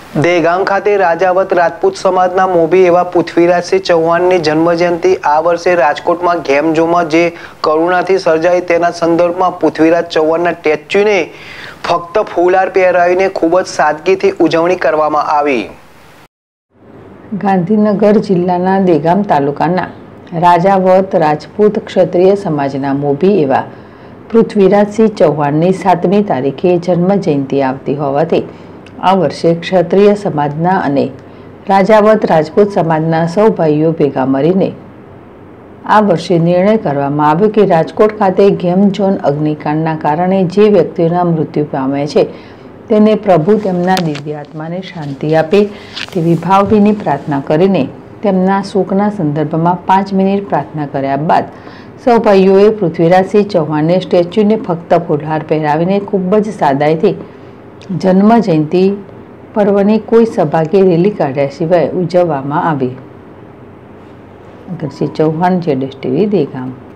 દહેગામ ખાતે રાજાવત રાજપૂત સમાજના મોભી એવા પૃથ્વીરાજસિંહ ચૌહાણની જન્મજયંતિ આ વર્ષે રાજકોટમાં ગેમ ઝોનમાં જે કરુણાથી સર્જાઈ તેના સંદર્ભમાં પૃથ્વીરાજ ચૌહાણના સ્ટેચ્યુને ફક્ત ફૂલહાર પહેરાવીને ખૂબ જ સાદગીથી ઉજવણી કરવામાં આવી। ગાંધીનગર જિલ્લાના દહેગામ તાલુકાના રાજાવત રાજપૂત ક્ષત્રિય સમાજના મોભી એવા પૃથ્વીરાજસિંહ ચૌહાણની 7મી તારીખે જન્મજયંતિ આવતી હોવાથી આ વર્ષે ક્ષત્રિય સમાજના અને રાજાવત રાજપૂત સમાજના સૌ ભાઈઓ ભેગા મળીને આ વર્ષે નિર્ણય કરવામાં આવ્યો કે રાજકોટ ખાતે ગેમ ઝોન અગ્નિકાંડના કારણે જે વ્યક્તિઓના મૃત્યુ પામ્યા છે તેને પ્રભુ તેમના દિવ્ય આત્માને શાંતિ આપે તેવી ભાવભીની પ્રાર્થના કરીને તેમના શોકના સંદર્ભમાં 5 મિનિટ પ્રાર્થના કર્યા બાદ સૌ ભાઈઓએ પૃથ્વીરાજસિંહ ચૌહાણને સ્ટેચ્યુને ફક્ત ફૂલહાર પહેરાવીને ખૂબ જ સાદાઈથી જન્મ જયંતિ પર્વની કોઈ સભા કે રેલી કાઢ્યા સિવાય ઉજવવામાં આવી। અગરસિંહ ચૌહાણ, ZSTV, દહેગામ।